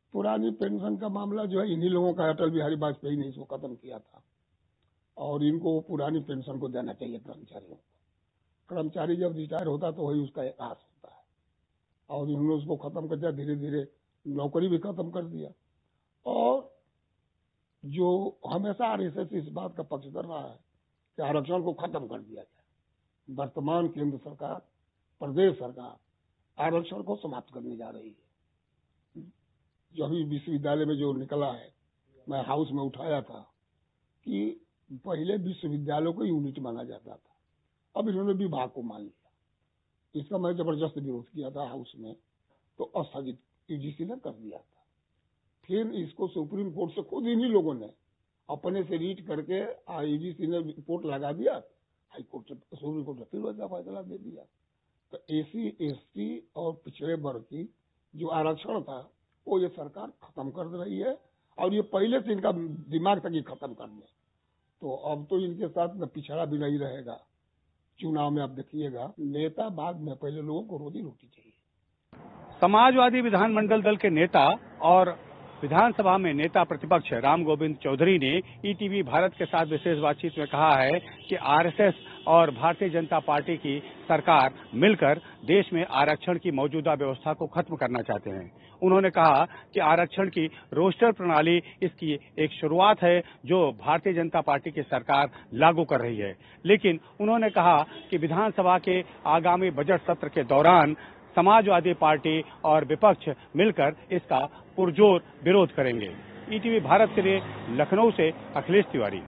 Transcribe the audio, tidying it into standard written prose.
पुरानी पेंशन का मामला जो है इन्हीं लोगों का, अटल बिहारी वाजपेयी ने इसको खत्म किया था और इनको पुरानी पेंशन को देना चाहिए कर्मचारियों को। कर्मचारी जब रिटायर होता तो वही उसका एक आस होता है और इन्होंने उसको खत्म कर दिया, धीरे धीरे नौकरी भी खत्म कर दिया। और जो हमेशा आरएसएस इस बात का पक्ष कर रहा है कि आरक्षण को खत्म कर दिया जाए, वर्तमान केंद्र सरकार, प्रदेश सरकार आरक्षण को समाप्त करने जा रही है। जो अभी विश्वविद्यालय में जो निकला है, मैं हाउस में उठाया था कि पहले विश्वविद्यालयों को यूनिट माना जाता था, अब इन्होंने विभाग को मान लिया। इसका मैं जबरदस्त विरोध किया था हाउस में, तो स्थगित यूजीसी ने कर दिया था। फिर इसको सुप्रीम कोर्ट से खुद इन्हीं लोगों ने अपने से रीट करके यूजीसी ने रिपोर्ट लगा दिया, हाईकोर्ट सुप्रीम कोर्ट ने फिर वैसा फैसला दे दिया। तो एसी एसटी और पिछड़े वर्ग की जो आरक्षण था वो ये सरकार खत्म कर रही है और ये पहले से इनका दिमाग था कि खत्म कर दे। तो अब तो इनके साथ न पिछड़ा भी नहीं रहेगा। चुनाव में आप देखिएगा, नेता बाद में, पहले लोगों को रोजी रोटी चाहिए। समाजवादी विधानमंडल दल के नेता और विधानसभा में नेता प्रतिपक्ष राम गोविंद चौधरी ने ईटीवी भारत के साथ विशेष बातचीत में कहा है कि आरएसएस और भारतीय जनता पार्टी की सरकार मिलकर देश में आरक्षण की मौजूदा व्यवस्था को खत्म करना चाहते हैं। उन्होंने कहा कि आरक्षण की रोस्टर प्रणाली इसकी एक शुरुआत है जो भारतीय जनता पार्टी की सरकार लागू कर रही है, लेकिन उन्होंने कहा कि विधानसभा के आगामी बजट सत्र के दौरान समाजवादी पार्टी और विपक्ष मिलकर इसका पुरजोर विरोध करेंगे। ईटीवी भारत के लिए लखनऊ से अखिलेश तिवारी।